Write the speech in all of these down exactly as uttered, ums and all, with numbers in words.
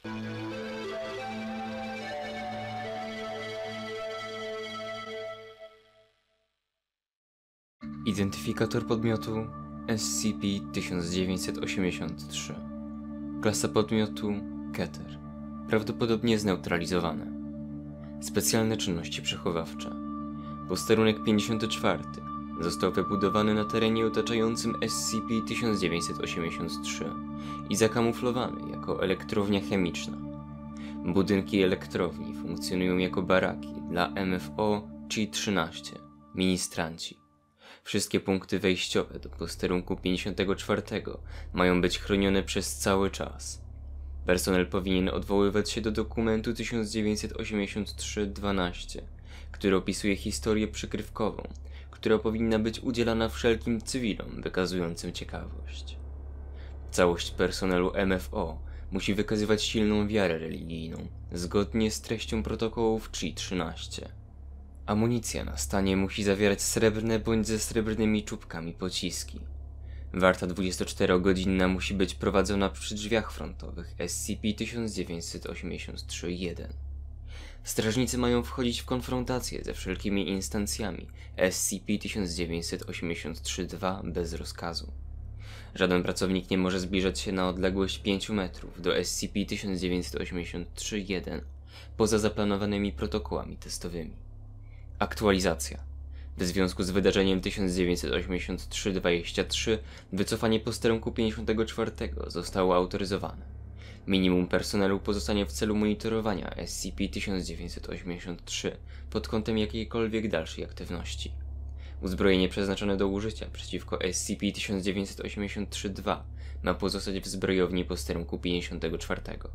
Identyfikator podmiotu S C P tysiąc dziewięćset osiemdziesiąt trzy. Klasa podmiotu Keter. Prawdopodobnie zneutralizowane. Specjalne czynności przechowawcze. Posterunek pięćdziesiąty czwarty został wybudowany na terenie otaczającym S C P tysiąc dziewięćset osiemdziesiąt trzy i zakamuflowany jako elektrownia chemiczna. Budynki elektrowni funkcjonują jako baraki dla M F O C trzynaście, ministranci. Wszystkie punkty wejściowe do posterunku pięćdziesiątego czwartego mają być chronione przez cały czas. Personel powinien odwoływać się do dokumentu tysiąc dziewięćset osiemdziesiąt trzy dwanaście, który opisuje historię przykrywkową, która powinna być udzielana wszelkim cywilom wykazującym ciekawość. Całość personelu M F O musi wykazywać silną wiarę religijną, zgodnie z treścią protokołów C trzynaście. Amunicja na stanie musi zawierać srebrne bądź ze srebrnymi czubkami pociski. Warta dwudziestoczterogodzinna musi być prowadzona przy drzwiach frontowych S C P tysiąc dziewięćset osiemdziesiąt trzy jeden. Strażnicy mają wchodzić w konfrontację ze wszelkimi instancjami S C P tysiąc dziewięćset osiemdziesiąt trzy dwa bez rozkazu. Żaden pracownik nie może zbliżać się na odległość pięciu metrów do S C P tysiąc dziewięćset osiemdziesiąt trzy jeden poza zaplanowanymi protokołami testowymi. Aktualizacja. W związku z wydarzeniem tysiąc dziewięćset osiemdziesiąt trzy dwadzieścia trzy wycofanie posterunku pięćdziesiątego czwartego zostało autoryzowane. Minimum personelu pozostanie w celu monitorowania S C P tysiąc dziewięćset osiemdziesiąt trzy pod kątem jakiejkolwiek dalszej aktywności. Uzbrojenie przeznaczone do użycia przeciwko S C P tysiąc dziewięćset osiemdziesiąt trzy dwa ma pozostać w zbrojowni posterunku pięćdziesiątego czwartego.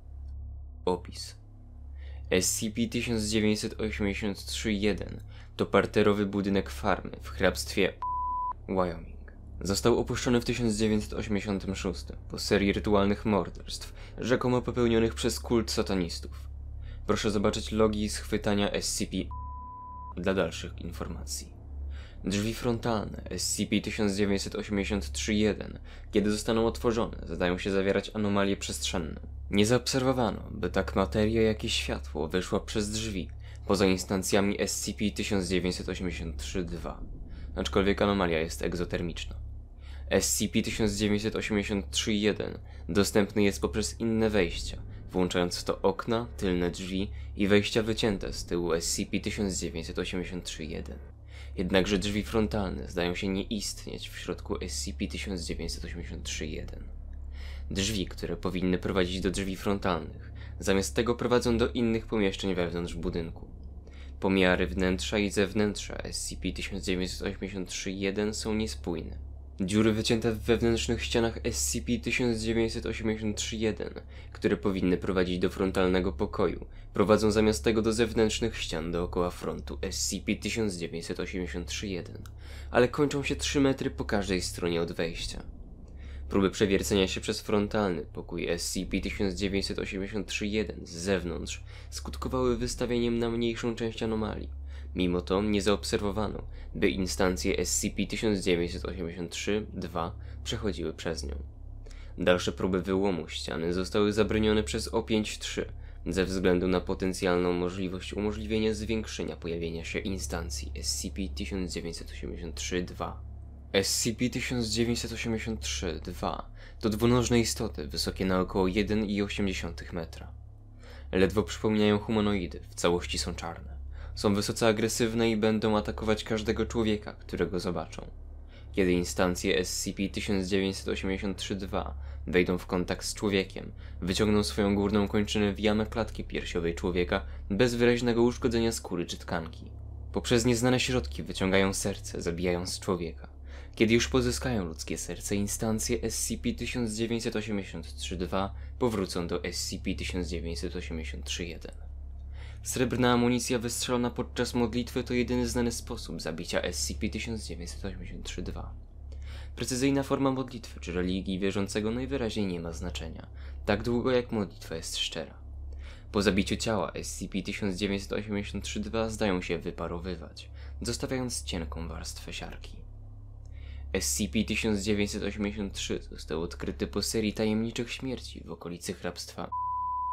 Opis. S C P tysiąc dziewięćset osiemdziesiąt trzy jeden to parterowy budynek farmy w hrabstwie Wyoming. Został opuszczony w tysiąc dziewięćset osiemdziesiątym szóstym po serii rytualnych morderstw, rzekomo popełnionych przez kult satanistów. Proszę zobaczyć logi schwytania S C P dla dalszych informacji. Drzwi frontalne S C P tysiąc dziewięćset osiemdziesiąt trzy jeden, kiedy zostaną otworzone, zdają się zawierać anomalie przestrzenne. Nie zaobserwowano, by tak materia jak i światło wyszła przez drzwi, poza instancjami S C P tysiąc dziewięćset osiemdziesiąt trzy dwa, aczkolwiek anomalia jest egzotermiczna. S C P tysiąc dziewięćset osiemdziesiąt trzy jeden dostępny jest poprzez inne wejścia, włączając w to okna, tylne drzwi i wejścia wycięte z tyłu S C P tysiąc dziewięćset osiemdziesiąt trzy jeden. Jednakże drzwi frontalne zdają się nie istnieć w środku S C P tysiąc dziewięćset osiemdziesiąt trzy jeden. Drzwi, które powinny prowadzić do drzwi frontalnych, zamiast tego prowadzą do innych pomieszczeń wewnątrz budynku. Pomiary wnętrza i zewnętrza S C P tysiąc dziewięćset osiemdziesiąt trzy jeden są niespójne. Dziury wycięte w wewnętrznych ścianach S C P tysiąc dziewięćset osiemdziesiąt trzy jeden, które powinny prowadzić do frontalnego pokoju, prowadzą zamiast tego do zewnętrznych ścian dookoła frontu S C P tysiąc dziewięćset osiemdziesiąt trzy jeden, ale kończą się trzy metry po każdej stronie od wejścia. Próby przewiercenia się przez frontalny pokój S C P tysiąc dziewięćset osiemdziesiąt trzy jeden z zewnątrz skutkowały wystawieniem na mniejszą część anomalii. Mimo to nie zaobserwowano, by instancje S C P tysiąc dziewięćset osiemdziesiąt trzy dwa przechodziły przez nią. Dalsze próby wyłomu ściany zostały zabronione przez O pięć trzy ze względu na potencjalną możliwość umożliwienia zwiększenia pojawienia się instancji S C P tysiąc dziewięćset osiemdziesiąt trzy dwa. S C P tysiąc dziewięćset osiemdziesiąt trzy dwa to dwunożne istoty wysokie na około jeden i osiem dziesiątych metra. Ledwo przypominają humanoidy, w całości są czarne. Są wysoce agresywne i będą atakować każdego człowieka, którego zobaczą. Kiedy instancje S C P tysiąc dziewięćset osiemdziesiąt trzy dwa wejdą w kontakt z człowiekiem, wyciągną swoją górną kończynę w jamę klatki piersiowej człowieka bez wyraźnego uszkodzenia skóry czy tkanki. Poprzez nieznane środki wyciągają serce, zabijając człowieka. Kiedy już pozyskają ludzkie serce, instancje S C P tysiąc dziewięćset osiemdziesiąt trzy dwa powrócą do S C P tysiąc dziewięćset osiemdziesiąt trzy jeden. Srebrna amunicja wystrzelona podczas modlitwy to jedyny znany sposób zabicia S C P tysiąc dziewięćset osiemdziesiąt trzy dwa. Precyzyjna forma modlitwy czy religii wierzącego najwyraźniej nie ma znaczenia, tak długo jak modlitwa jest szczera. Po zabiciu ciała S C P tysiąc dziewięćset osiemdziesiąt trzy dwa zdają się wyparowywać, zostawiając cienką warstwę siarki. S C P tysiąc dziewięćset osiemdziesiąt trzy został odkryty po serii tajemniczych śmierci w okolicy hrabstwa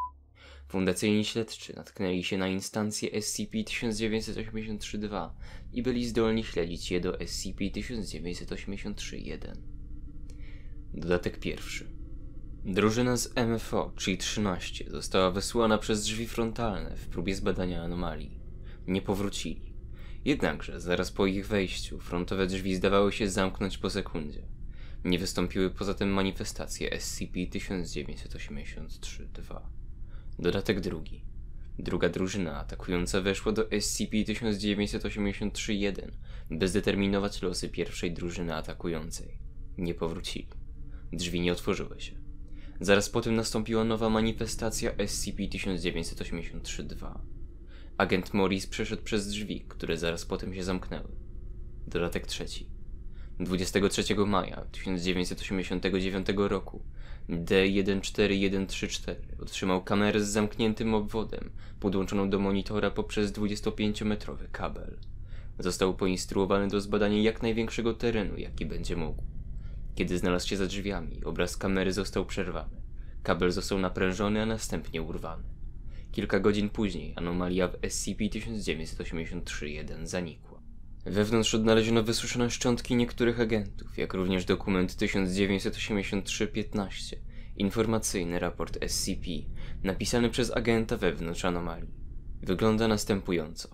Fundacyjni śledczy natknęli się na instancję S C P tysiąc dziewięćset osiemdziesiąt trzy dwa i byli zdolni śledzić je do S C P tysiąc dziewięćset osiemdziesiąt trzy jeden. Dodatek pierwszy. Drużyna z M F O trzy trzynaście została wysłana przez drzwi frontalne w próbie zbadania anomalii. Nie powrócili. Jednakże zaraz po ich wejściu frontowe drzwi zdawały się zamknąć po sekundzie. Nie wystąpiły poza tym manifestacje S C P tysiąc dziewięćset osiemdziesiąt trzy dwa. Dodatek drugi. Druga drużyna atakująca weszła do S C P tysiąc dziewięćset osiemdziesiąt trzy jeden, by zdeterminować losy pierwszej drużyny atakującej. Nie powrócili. Drzwi nie otworzyły się. Zaraz po tym nastąpiła nowa manifestacja S C P tysiąc dziewięćset osiemdziesiąt trzy dwa. Agent Morris przeszedł przez drzwi, które zaraz potem się zamknęły. Dodatek trzeci. dwudziestego trzeciego maja tysiąc dziewięćset osiemdziesiątego dziewiątego roku D jeden cztery jeden trzy cztery otrzymał kamerę z zamkniętym obwodem, podłączoną do monitora poprzez dwudziestopięciometrowy kabel. Został poinstruowany do zbadania jak największego terenu, jaki będzie mógł. Kiedy znalazł się za drzwiami, obraz kamery został przerwany. Kabel został naprężony, a następnie urwany. Kilka godzin później anomalia w S C P tysiąc dziewięćset osiemdziesiąt trzy jeden zanikła. Wewnątrz odnaleziono wysuszone szczątki niektórych agentów, jak również dokument tysiąc dziewięćset osiemdziesiąt trzy piętnaście, informacyjny raport S C P, napisany przez agenta wewnątrz anomalii. Wygląda następująco.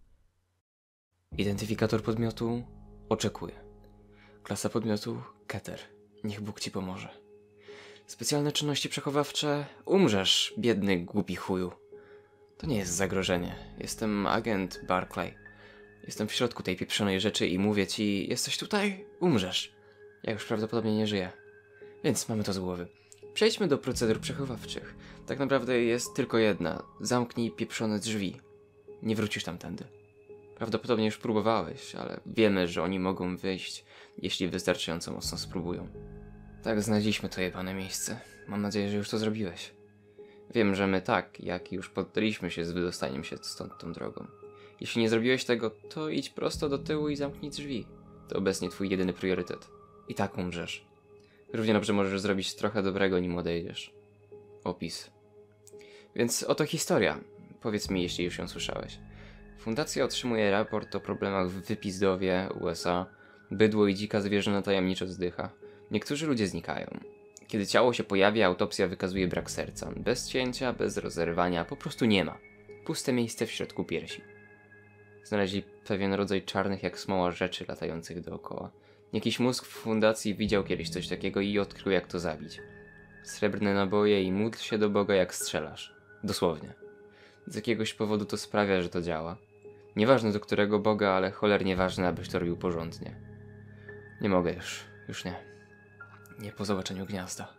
Identyfikator podmiotu oczekuje. Klasa podmiotu Keter. Niech Bóg ci pomoże. Specjalne czynności przechowawcze. Umrzesz, biedny, głupi chuju. To nie jest zagrożenie. Jestem agent Barclay. Jestem w środku tej pieprzonej rzeczy i mówię ci, jesteś tutaj? Umrzesz. Ja już prawdopodobnie nie żyję. Więc mamy to z głowy. Przejdźmy do procedur przechowawczych. Tak naprawdę jest tylko jedna. Zamknij pieprzone drzwi. Nie wrócisz tamtędy. Prawdopodobnie już próbowałeś, ale wiemy, że oni mogą wyjść, jeśli wystarczająco mocno spróbują. Tak, znaleźliśmy to jebane miejsce. Mam nadzieję, że już to zrobiłeś. Wiem, że my tak, jak już poddaliśmy się z wydostaniem się stąd tą drogą. Jeśli nie zrobiłeś tego, to idź prosto do tyłu i zamknij drzwi. To obecnie twój jedyny priorytet. I tak umrzesz. Równie dobrze możesz zrobić trochę dobrego, nim odejdziesz. Opis. Więc oto historia. Powiedz mi, jeśli już ją słyszałeś. Fundacja otrzymuje raport o problemach w Wypizdowie, U S A. Bydło i dzika zwierzęta tajemniczo zdycha. Niektórzy ludzie znikają. Kiedy ciało się pojawia, autopsja wykazuje brak serca. Bez cięcia, bez rozerwania, po prostu nie ma. Puste miejsce w środku piersi. Znaleźli pewien rodzaj czarnych jak smoła rzeczy latających dookoła. Jakiś mózg w fundacji widział kiedyś coś takiego i odkrył jak to zabić. Srebrne naboje i módl się do Boga jak strzelasz. Dosłownie. Z jakiegoś powodu to sprawia, że to działa. Nieważne do którego Boga, ale cholernie ważne, abyś to robił porządnie. Nie mogę już. Już nie. Nie po zobaczeniu gniazda.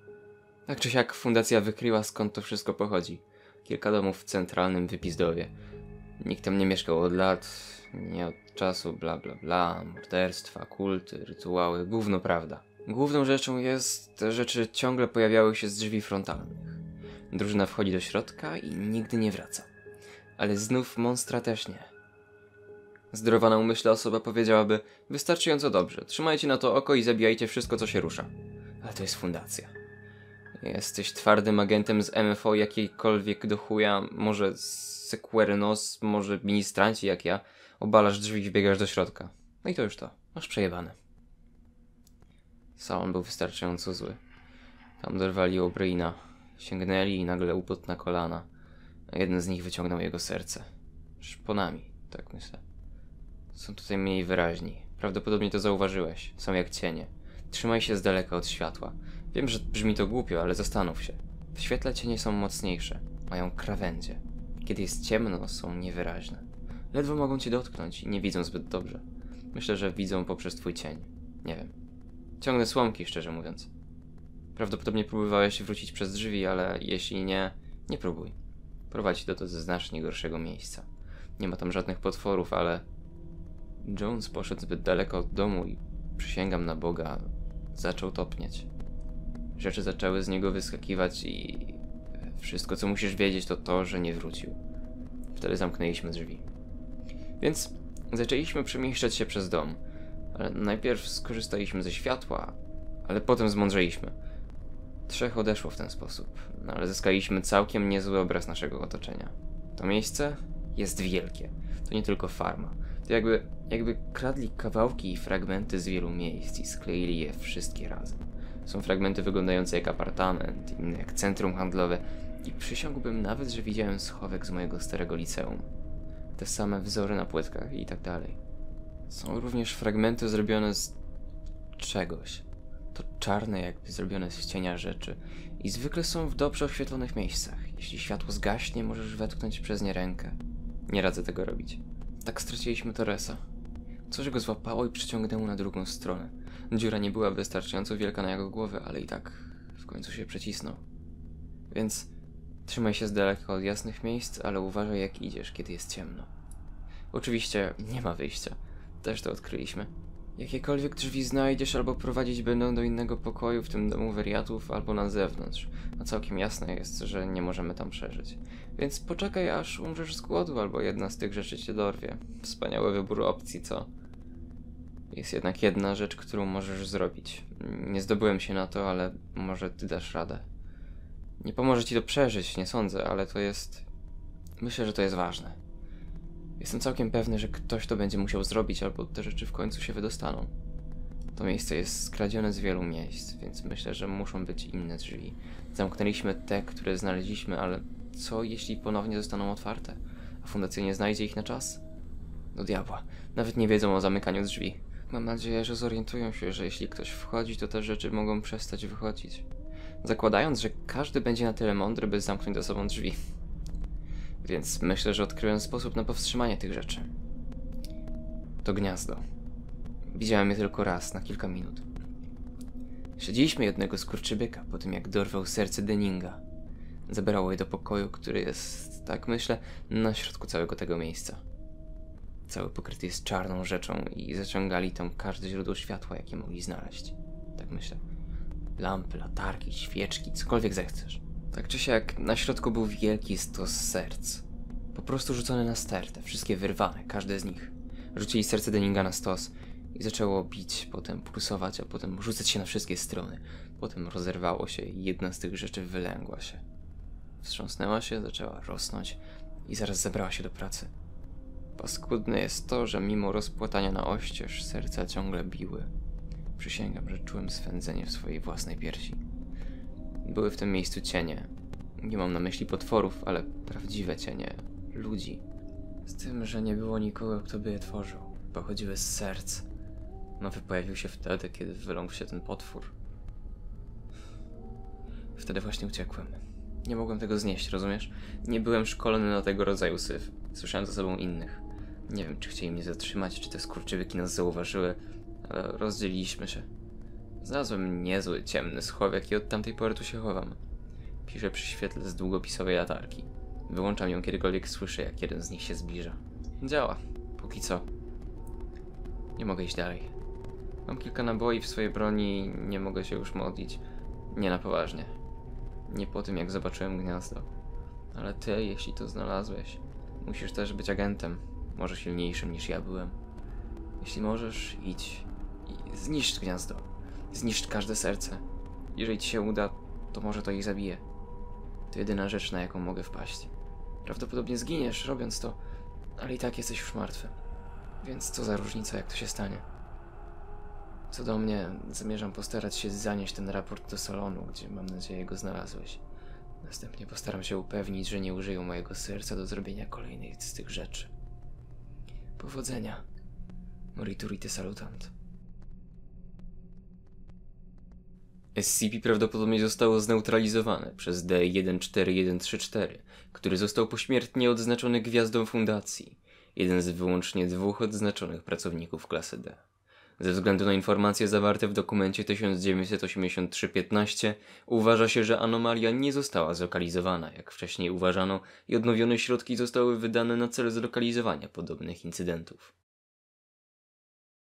Tak czy siak fundacja wykryła, skąd to wszystko pochodzi. Kilka domów w centralnym Wypizdowie. Nikt tam nie mieszkał od lat, nie od czasu, bla bla bla, morderstwa, kulty, rytuały, gówno prawda. Główną rzeczą jest, te rzeczy ciągle pojawiały się z drzwi frontalnych. Drużyna wchodzi do środka i nigdy nie wraca. Ale znów monstra też nie. Zdrowa na umyśle osoba powiedziałaby, wystarczająco dobrze, trzymajcie na to oko i zabijajcie wszystko, co się rusza. Ale to jest fundacja. Jesteś twardym agentem z M F O jakiejkolwiek do chuja, może Sequerenos, może ministranci jak ja, obalasz drzwi i wbiegasz do środka. No i to już to. Masz przejebane. Salon był wystarczająco zły. Tam dorwali O'Briena. Sięgnęli i nagle upadł na kolana. A jeden z nich wyciągnął jego serce. Szponami, tak myślę. Są tutaj mniej wyraźni. Prawdopodobnie to zauważyłeś. Są jak cienie. Trzymaj się z daleka od światła. Wiem, że brzmi to głupio, ale zastanów się. W świetle cienie są mocniejsze. Mają krawędzie. Kiedy jest ciemno, są niewyraźne. Ledwo mogą cię dotknąć i nie widzą zbyt dobrze. Myślę, że widzą poprzez twój cień. Nie wiem. Ciągnę słomki, szczerze mówiąc. Prawdopodobnie próbowałeś wrócić przez drzwi, ale jeśli nie, nie próbuj. Prowadzi to do znacznie gorszego miejsca. Nie ma tam żadnych potworów, ale... Jones poszedł zbyt daleko od domu i, przysięgam na Boga, zaczął topnieć. Rzeczy zaczęły z niego wyskakiwać i... Wszystko, co musisz wiedzieć, to to, że nie wrócił. Wtedy zamknęliśmy drzwi. Więc zaczęliśmy przemieszczać się przez dom. Ale najpierw skorzystaliśmy ze światła, ale potem zmądrzeliśmy. Trzech odeszło w ten sposób, no ale zyskaliśmy całkiem niezły obraz naszego otoczenia. To miejsce jest wielkie. To nie tylko farma. To jakby, jakby kradli kawałki i fragmenty z wielu miejsc i skleili je wszystkie razem. Są fragmenty wyglądające jak apartament, inne jak centrum handlowe i przysiągłbym nawet, że widziałem schowek z mojego starego liceum. Te same wzory na płytkach i tak dalej. Są również fragmenty zrobione z czegoś. To czarne, jakby zrobione z cienia rzeczy i zwykle są w dobrze oświetlonych miejscach. Jeśli światło zgaśnie, możesz wetknąć przez nie rękę. Nie radzę tego robić. Tak straciliśmy Torresa. Coś go złapało i przyciągnęło na drugą stronę. Dziura nie była wystarczająco wielka na jego głowę, ale i tak w końcu się przecisnął. Więc trzymaj się z daleka od jasnych miejsc, ale uważaj jak idziesz, kiedy jest ciemno. Oczywiście nie ma wyjścia. Też to odkryliśmy. Jakiekolwiek drzwi znajdziesz albo prowadzić będą do innego pokoju, w tym domu wariatów, albo na zewnątrz. A całkiem jasne jest, że nie możemy tam przeżyć. Więc poczekaj, aż umrzesz z głodu, albo jedna z tych rzeczy cię dorwie. Wspaniały wybór opcji, co? Jest jednak jedna rzecz, którą możesz zrobić. Nie zdobyłem się na to, ale może ty dasz radę. Nie pomoże ci to przeżyć, nie sądzę, ale to jest... Myślę, że to jest ważne. Jestem całkiem pewny, że ktoś to będzie musiał zrobić, albo te rzeczy w końcu się wydostaną. To miejsce jest skradzione z wielu miejsc, więc myślę, że muszą być inne drzwi. Zamknęliśmy te, które znaleźliśmy, ale co jeśli ponownie zostaną otwarte? A fundacja nie znajdzie ich na czas? Do diabła. Nawet nie wiedzą o zamykaniu drzwi. Mam nadzieję, że zorientują się, że jeśli ktoś wchodzi, to te rzeczy mogą przestać wychodzić. Zakładając, że każdy będzie na tyle mądry, by zamknąć za sobą drzwi. Więc myślę, że odkryłem sposób na powstrzymanie tych rzeczy. To gniazdo. Widziałem je tylko raz, na kilka minut. Śledziliśmy jednego skurczybyka po tym, jak dorwał serce Denninga. Zabrało je do pokoju, który jest, tak myślę, na środku całego tego miejsca. Cały pokryty jest czarną rzeczą i zaciągali tam każde źródło światła, jakie mogli znaleźć. Tak myślę. Lampy, latarki, świeczki, cokolwiek zechcesz. Tak czy siak, na środku był wielki stos serc. Po prostu rzucone na stertę, wszystkie wyrwane, każde z nich. Rzucili serce Denninga na stos i zaczęło bić, potem pulsować, a potem rzucać się na wszystkie strony. Potem rozerwało się i jedna z tych rzeczy wylęgła się. Wstrząsnęła się, zaczęła rosnąć i zaraz zabrała się do pracy. Paskudne jest to, że mimo rozpłatania na oścież serca ciągle biły. Przysięgam, że czułem swędzenie w swojej własnej piersi. Były w tym miejscu cienie. Nie mam na myśli potworów, ale prawdziwe cienie. Ludzi. Z tym, że nie było nikogo, kto by je tworzył. Pochodziły z serc. Nowy pojawił się wtedy, kiedy wyląkł się ten potwór. Wtedy właśnie uciekłem. Nie mogłem tego znieść, rozumiesz? Nie byłem szkolony na tego rodzaju syf. Słyszałem za sobą innych. Nie wiem, czy chcieli mnie zatrzymać, czy te skurczybyki nas zauważyły, ale rozdzieliliśmy się. Znalazłem niezły, ciemny schowek i od tamtej pory tu się chowam. Piszę przy świetle z długopisowej latarki. Wyłączam ją kiedykolwiek słyszę, jak jeden z nich się zbliża. Działa. Póki co. Nie mogę iść dalej. Mam kilka naboi w swojej broni i nie mogę się już modlić. Nie na poważnie. Nie po tym, jak zobaczyłem gniazdo. Ale ty, jeśli to znalazłeś, musisz też być agentem. Może silniejszym niż ja byłem. Jeśli możesz, idź i zniszcz gniazdo. Zniszcz każde serce. Jeżeli ci się uda, to może to ich zabije. To jedyna rzecz, na jaką mogę wpaść. Prawdopodobnie zginiesz, robiąc to, ale i tak jesteś już martwy. Więc co za różnica, jak to się stanie. Co do mnie, zamierzam postarać się zanieść ten raport do salonu, gdzie mam nadzieję go znalazłeś. Następnie postaram się upewnić, że nie użyją mojego serca do zrobienia kolejnej z tych rzeczy. Powodzenia. Moriturite salutant. S C P prawdopodobnie zostało zneutralizowane przez D jeden cztery jeden trzy cztery, który został pośmiertnie odznaczony gwiazdą fundacji. Jeden z wyłącznie dwóch odznaczonych pracowników klasy D. Ze względu na informacje zawarte w dokumencie tysiąc dziewięćset osiemdziesiąt trzy piętnaście uważa się, że anomalia nie została zlokalizowana, jak wcześniej uważano, i odnowione środki zostały wydane na cel zlokalizowania podobnych incydentów.